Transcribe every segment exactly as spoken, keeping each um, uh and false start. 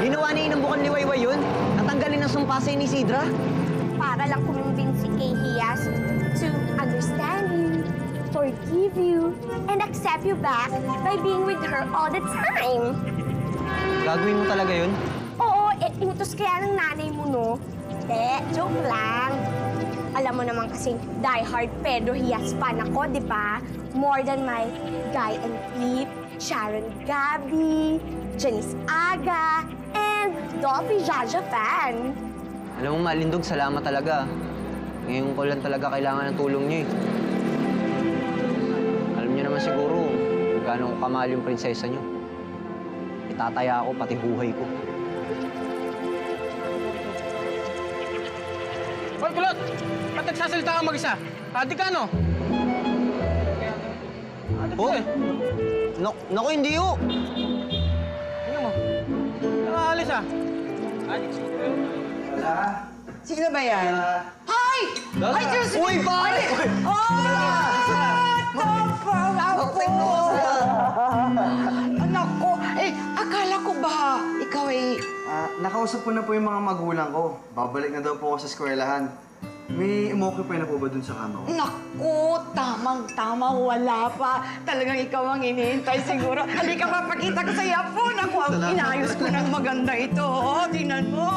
Ginawa ni Inang Bukang Liwayway yun? Natanggalin ang sumpa sa ni Isidra? Para lang kumimbin si Kay Hias to understand you, forgive you, and accept you back by being with her all the time. Gagawin mo talaga yun? Oo, eh, inutos kaya ng nanay mo, no? De, joke lang. Alam mo naman kasing diehard Pedro Hias fan ako, di ba? More than my Guy and Pete, Sharon Gabi, Janice Aga, and Dolphy Jaja fan. Alam mo, Malindog, salamat talaga. Ngayon ko lang talaga kailangan ng tulong niyo eh. Alam niyo naman siguro kung gaano kamahal yung prinsesa niyo. Itataya ako pati buhay ko. Hoy, Kulot! Ba't nagsasalita ka mag-isa? Adi ka, no? Oh? Nak naku, hindi ho! Tingnan mo. Nakaalis, ah. Wala. Sino ba yan? Hi! Hi, Josephine! Uy, pare! Oh! Tapang ako! Anak ko, eh, akala ko ba ikaw ay... Ah, nakausap ko na po yung mga magulang ko. Babalik na daw po ako sa eskwelahan. May umokupay na po ba dun sa kama ko? Naku, tamang-tama, wala pa. Talagang ikaw ang hinihintay siguro. Halika, papakita ko sa iyo po. Naku, ang inayos ko ng maganda ito. Oh, tingnan mo.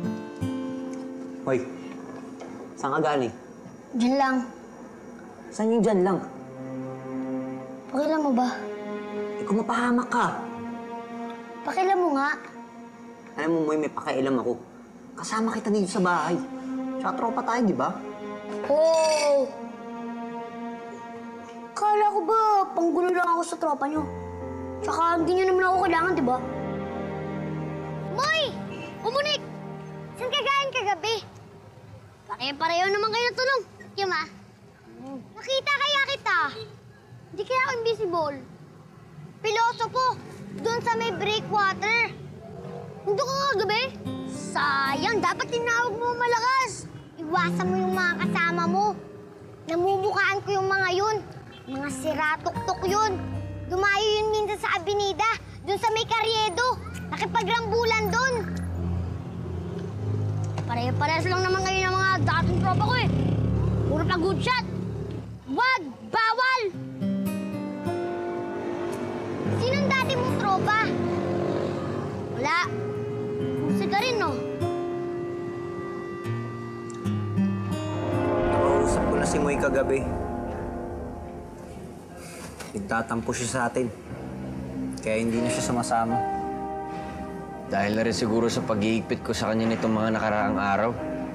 Hoy, saan ka galing? Diyan lang. Saan yung dyan lang? Pakilam mo ba? Ikaw mapahamak ka. Pakilam mo nga. Alam mo, Moy, may pakailam ako. Kasama kita dito sa bahay. Tsaka tropa tayo, di ba? Oh! Kala ko ba, panggulo lang ako sa tropa nyo. Tsaka hindi nyo naman ako kailangan, di ba? Moy! Umunik! Saan ka galing kagabi? Pare-pareho naman kayo tulong. Kim, ah? Nakita kaya kita. Hindi kaya ako invisible. Pilosopo, doon sa may breakwater. Hindi ko kagabi. Sayang, dapat tinawag mo malakas. Iwasan mo yung mga kasama mo. Namumukaan ko yung mga yun. Mga sira-tuktok yun. Dumayo yun minsan sa Avenida, doon sa may Carriedo. Nakipagrambulan doon. Pare-pares lang naman kayo ng mga dating tropa ko eh. Puro pa good shot. Wag! Bawal! Sinong dati mong tropa? Wala. Musika rin, no? Nakausap ko na si Moy kagabi. Nagtatampo siya sa atin. Kaya hindi na siya sumasama. Dahil na rin siguro sa pag-iigpit ko sa kanya nitong mga nakaraang araw.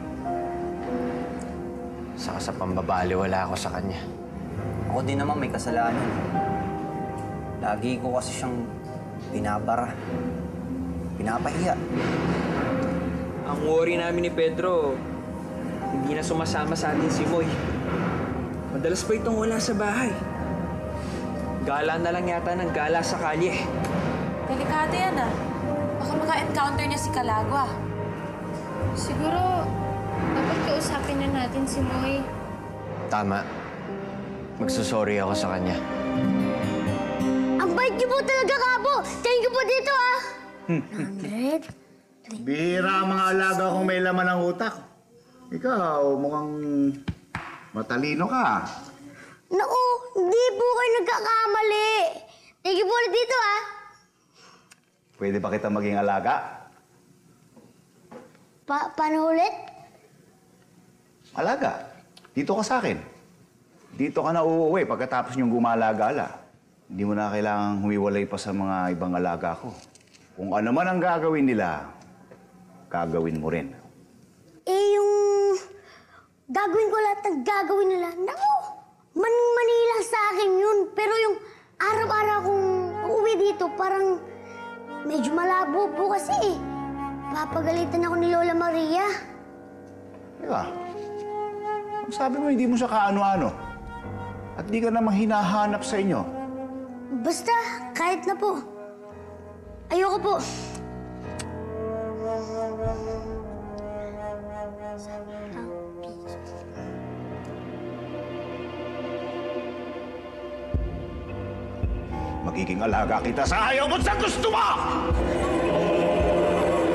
Saka sa pambabaliwala ako sa kanya. Ako din naman may kasalanan. Lagi ko kasi siyang binabara. Pinapahiya. Ang worry namin ni Pedro, hindi na sumasama sa atin si Moy. Madalas pa itong wala sa bahay. Gala na lang yata ng gala sa kalye. Delikado yan ah. Baka maka-encounter niya si Calagua. Siguro, dapat kausapin na natin si Moy. Tama. Magsusorry ako sa kanya. Ang bait niyo po talaga, Kabo. Thank you po dito, ah. Hundred. Bihira ang mga alaga kung may laman ng utak. Ikaw, mukhang matalino ka. Naku, hindi po kayo nagkakamali. Thank you po ulit dito, ah. Pwede ba kita maging alaga? Pa paano ulit? Alaga. Dito ka sa akin. Dito ka na uuwi pagkatapos niyong gumala-gala. Hindi mo na kailangang humiwalay pa sa mga ibang alaga ko. Kung ano man ang gagawin nila, gagawin mo rin. Eh, yung gagawin ko lahat ng gagawin nila, naku, maning-mani lang sa akin yun. Pero yung araw-araw kong uuwi dito, parang medyo malabo po kasi eh. Papagalitan ako ni Lola Maria. Teka, ang sabi mo hindi mo siya kaano-ano. At di ka namang hinahanap sa inyo. Basta, kahit na po. Ayoko po. Magiging alaga kita sa ayaw mo sa gusto mo!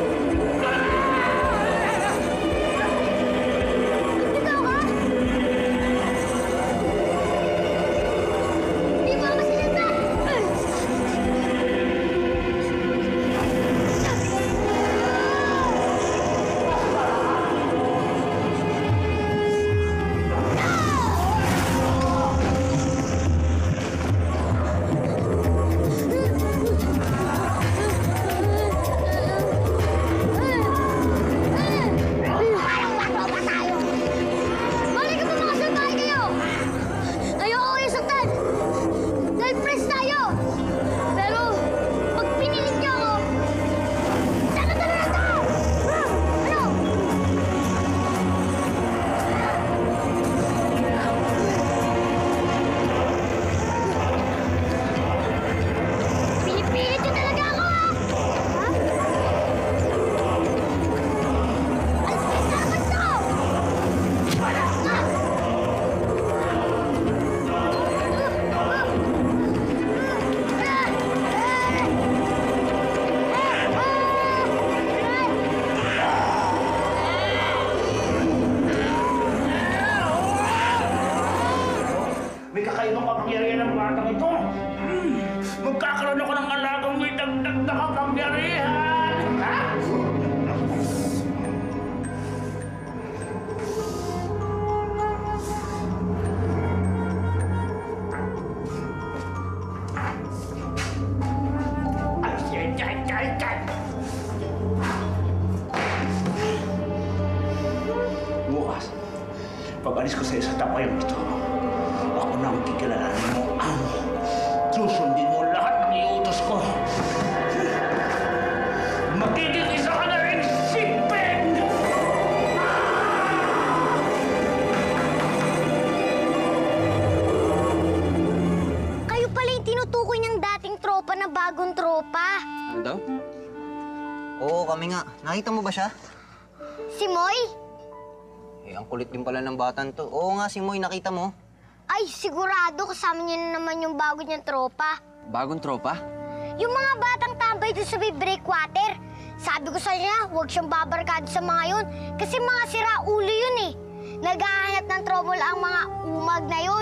pag-alis ko sa isa tapayang ito, ako na ang kikilalanin mo ang susundin mo lahat ng iutos ko. Magiging isa ka na rin, Sigbin! Kayo pala yung tinutukoy niyang dating tropa na bagong tropa. Ano daw? Oo, kami nga. Nakita mo ba siya? Si Moy? Eh, ang kulit din pala ng batan to. Oo nga, si Moy, nakita mo. Ay, sigurado kasama niya na naman yung bago niyang tropa. Bagong tropa? Yung mga batang tambay doon sa may breakwater. Sabi ko sa niya, huwag siyang babarkado sa mga yun. Kasi mga sira-ulo yun eh. Naghahanap ng trouble ang mga umag na yun.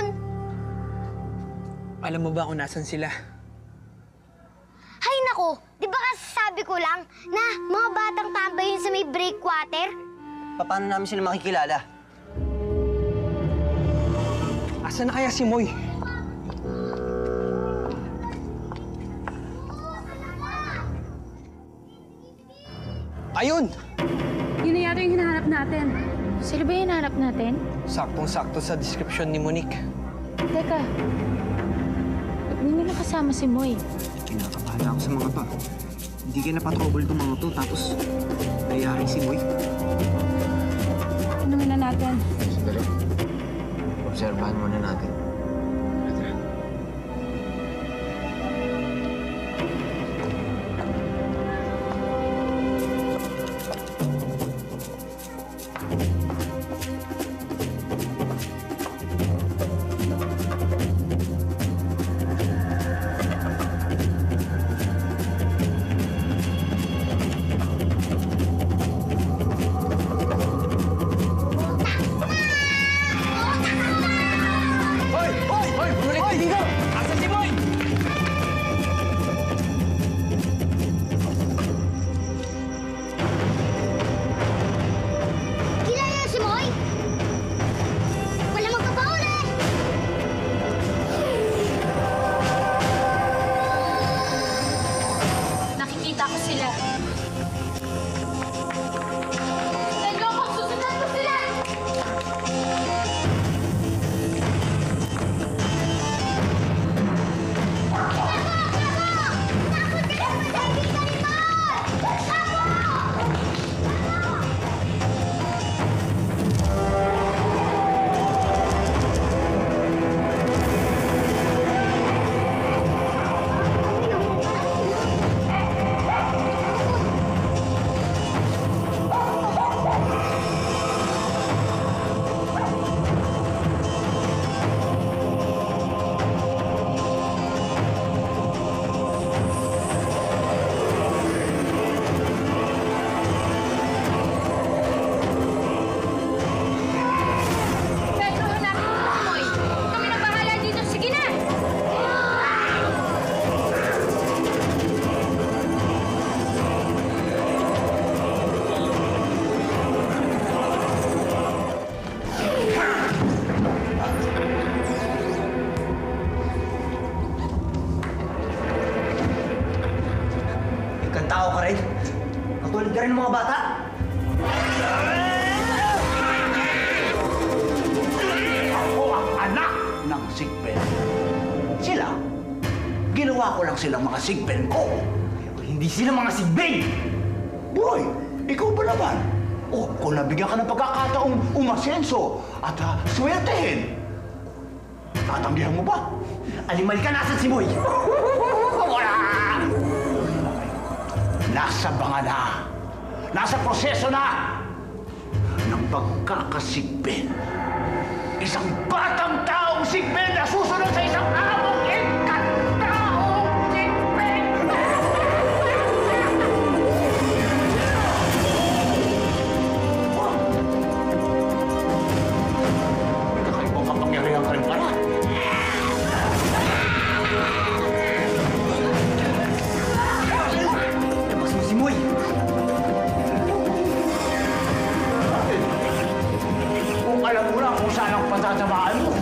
Alam mo ba kung nasan sila? Hay nako, di ba kasi sabi ko lang na mga batang tambay yun sa may breakwater? Paano namin sila makikilala? Asan na kaya si Moy? Ayun! Yun na yata yung hinahanap natin. Sila ba yung hinahanap natin? Saktong-sakto sa description ni Monique. Teka. Ba't hindi nila kasama si Moy? Kinakabahala ako sa mga to. Hindi kayo napatrouble itong mga to, tapos nangyayari si Moy. Tanungin na natin. Sandali. Obserbahan muna natin. Kilala niyo si Moy? Wala magpapauli! Nakikita ko sila. Teka ko, susundan ko sila! Pedro, hanapin mo si Moy. Kami na bahala dito. Sige na! Ikang tao ka rin. Katulad ka rin ng mga bata. Ako ang anak ng Sigbin. Sila, ginawa ko lang silang mga Sigbin ko. Pero hindi sila mga Sigbin! Boy, ikaw ba naman? O, kung nabigyan ka ng pagkakataong umasenso at uh, swertehin, tatanggihan mo ba? Alimal ka, nasan si Moy? Wala! Nasa banga na. Nasa proseso na ng pagkakasigbin. Isang batang taong sigbin na susunod sa isang among inkataong sigbin! Kakaibang kapangyarihan ka rin pala. Labas mo si Moy! Kung alam mo lang kung saan ang patatamaan mo.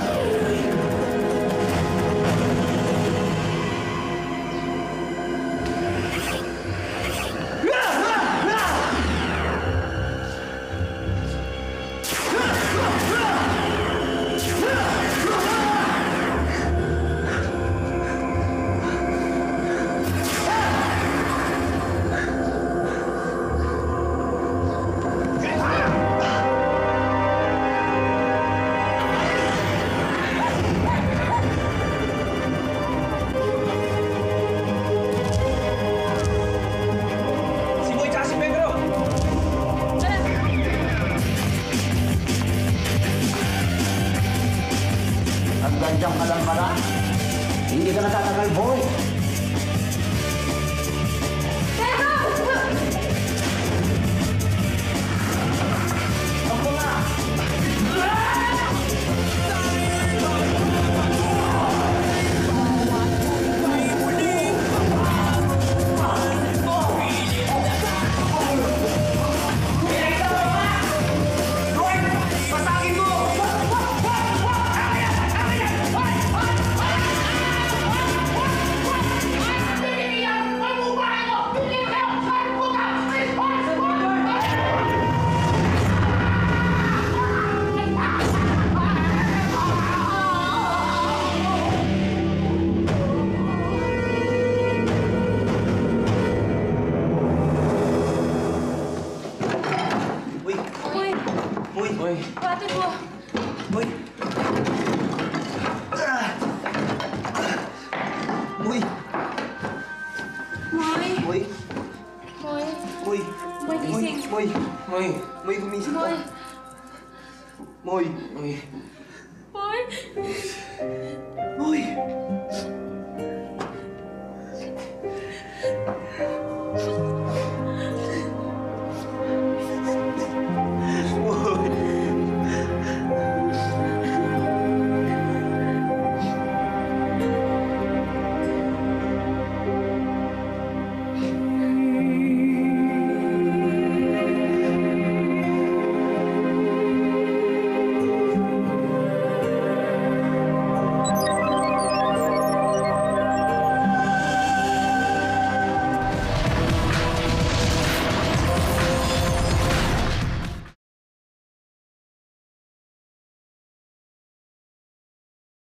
ka? Hindi ka natatagal, boy. Uy, Ate mo. uy. Uy, Moy. uy, Moy. uy. Moy, gising. Uy, uy. Uy, gumising Moy. ka. Uy, uy. Moy. Uy.